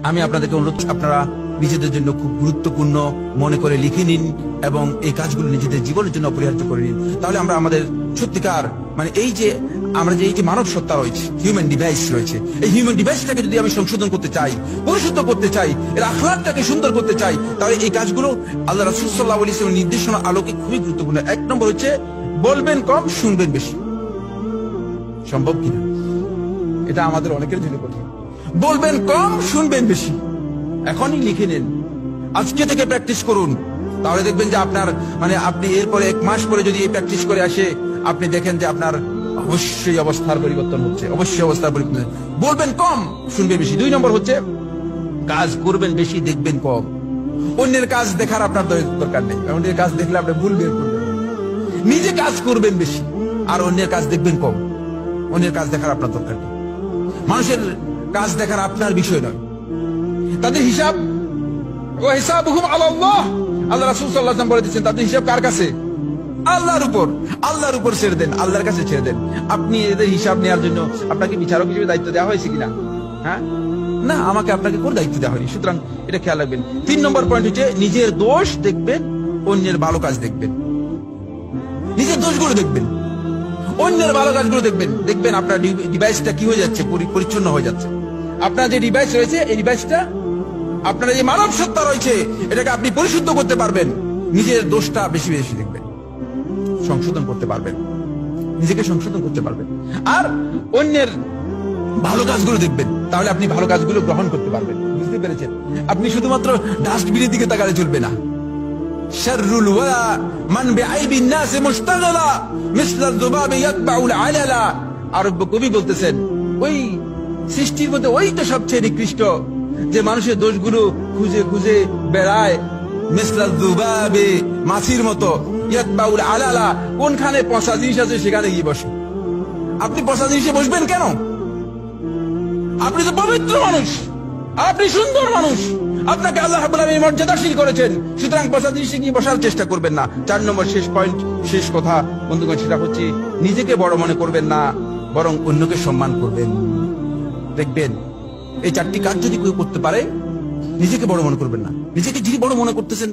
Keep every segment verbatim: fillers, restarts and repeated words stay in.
আমি আপনাদেরকে অনুরোধ, আপনারা নিজেদের জন্য খুব গুরুত্বপূর্ণ মনে করে লিখে নিন এবং এই কাজগুলো নিজেদের জীবনের জন্য অপরিহার্য করে নিন। তাহলে আমরা আমাদের সত্যিকার মানে এই যে আমরা যে এই যে মানব সত্তা রয়েছে, হিউম্যান ডিভাইস রয়েছে, এই হিউম্যান ডিভাইসটাকে যদি আমি সংশোধন করতে চাই, পরিশুদ্ধ করতে চাই, এর আখলাকটাকে সুন্দর করতে চাই, তাহলে এই কাজগুলো আল্লাহ রাসূল সাল্লাল্লাহু আলাইহি ওয়াসাল্লামের নির্দেশনা আলোকে খুবই গুরুত্বপূর্ণ। এক নম্বর হচ্ছে বলবেন কম, শুনবেন বেশি। সম্ভব কিনা? এটা আমাদের অনেকের জন্য কঠিন। বলবেন কম, শুনবেন বেশি। এখনই লিখে নিন, আজকে থেকে প্র্যাকটিস করুন। তাহলে দেখবেন যে আপনার মানে আপনি এরপরে এক মাস পরে যদি এই প্র্যাকটিস করে আসে, আপনি দেখেন যে আপনার অবশ্যই অবস্থার পরিবর্তন হচ্ছে, অবশ্যই অবস্থার পরিবর্তন। বলবেন কম, শুনবেন বেশি। দুই নম্বর হচ্ছে কাজ করবেন বেশি, দেখবেন কম। অন্যের কাজ দেখার আপনার দরকার নেই, অন্যের কাজ দেখলে আপনি ভুল বের করবেন। নিজে কাজ করবেন বেশি আর অন্যের কাজ দেখবেন কম। অন্যের কাজ দেখার আপনার দরকার নেই, মানুষের কাজ দেখার আপনার বিষয় নয়। তাদের হিসাব ও হিসাবুহুম আলাল্লাহ, আল্লাহ রাসূল সাল্লাল্লাহু আলাইহি ওয়াসাল্লাম বলে দিয়েছেন তাদের হিসাব কার কাছে? আল্লাহর উপর। আল্লাহর উপর ছেড়ে দেন, আল্লাহর কাছে ছেড়ে দেন। আপনি এদের হিসাব নেওয়ার জন্য আপনাকে বিচারক হিসেবে দায়িত্ব দেওয়া হয়েছে কিনা? হ্যাঁ না, আমাকে আপনাকে কোন দায়িত্ব দেওয়া হয়নি। সুতরাং এটা খেয়াল রাখবেন। তিন নম্বর পয়েন্ট হচ্ছে নিজের দোষ দেখবেন, অন্যের ভালো কাজ দেখবেন। নিজের দোষগুলো দেখবেন, অন্যের ভালো কাজগুলো দেখবেন। দেখবেন আপনার ডিভাইসটা কি হয়ে যাচ্ছে, পরিচ্ছন্ন হয়ে যাচ্ছে। আপনার যে ডিভাইস রয়েছে, এই ডিভাইসটা আপনার যে মানব সত্তা রয়েছে, এটাকে আপনি পরিশুদ্ধ করতে পারবেন। নিজের দোষটা বেশি বেশি দেখবেন, সংশোধন করতে পারবেন, নিজেকে সংশোধন করতে পারবেন। আর অন্যের ভালো কাজগুলো দেখবেন, তাহলে আপনি ভালো কাজগুলো গ্রহণ করতে পারবেন। বুঝতে পেরেছেন? আপনি শুধুমাত্র ডাস্টবিনের দিকে তাকালে চলবে না। শাররুল ওয়ালা মান বিআইবিন নাস মুশতাগিলা মিসলাল যুবাবি ইয়াতবাউল আলালা। আরব কবি বলতেছেন, ওই সৃষ্টির মধ্যে ওই তো সবচেয়ে নিকৃষ্ট যে মানুষের দোষগুলো খুঁজে খুঁজে বেড়ায়। মিসলাল যুবাবি, মাছির মতো, ইয়াতবাউল আলালা, কোনখানে পচা জিনিস আছে সেখানে গিয়ে বসে। আপনি পচা জিনিসে বসবেন কেন? আপনি তো পবিত্র মানুষ, আপনি সুন্দর মানুষ, আপনাকে আল্লাহ রাব্বুল আলামিন মর্যাদাশীল করেছেন। সুতরাং পচা জিনিসে গিয়ে বসার চেষ্টা করবেন না। চার নম্বর শেষ পয়েন্ট, শেষ কথা বন্ধুগণ, সেটা হচ্ছে নিজেকে বড় মনে করবেন না, বরং অন্যকে সম্মান করবেন। দেখবেন এই চারটি কাজ যদি কেউ করতে পারে, নিজেকে বড় মনে করবেন না। নিজেকে যিনি বড় মনে করতেছেন,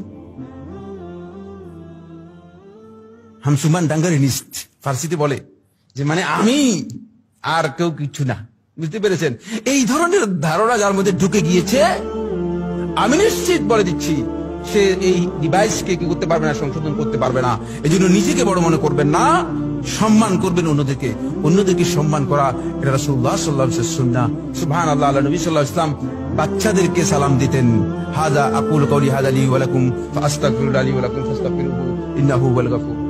হামসুমান ডাঙ্গারি নিস্ট ফার্সিতে বলে যে মানে আমি আর কেউ কিছু না। বুঝতে পেরেছেন? এই ধরনের ধারণা যার মধ্যে ঢুকে গিয়েছে, আমি নিশ্চিত বলে দিচ্ছি সে এই ডিভাইসকে কি করতে পারবে না, সংশোধন করতে পারবে না। এই জন্য নিজেকে বড় মনে করবেন না, সম্মান করবেন অন্যদেরকে। অন্যদেরকে সম্মান করা এটা রাসূলুল্লাহ সাল্লাল্লাহু আলাইহি ওয়াসাল্লাম সুন্নাহ। সুবহানাল্লাহ। আল্লাহ নবী সাল্লাল্লাহু আলাইহি ওয়াসাল্লাম বাচ্চাদেরকে সালাম দিতেন। হাযা আকুলু কওলি হাযা লি ওয়া লাকুম ফাস্তাগফিরু লি ওয়া লাকুম ফাস্তাগফিরুহু ইন্নাহু হুয়াল গফুর।